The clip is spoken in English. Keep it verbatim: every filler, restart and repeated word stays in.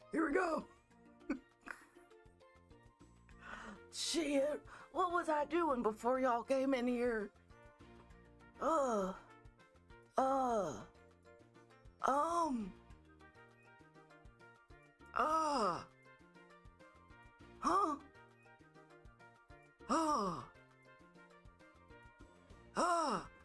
Here we go. Shit, what was I doing before y'all came in here? Uh, uh, um, uh, huh? Uh, uh.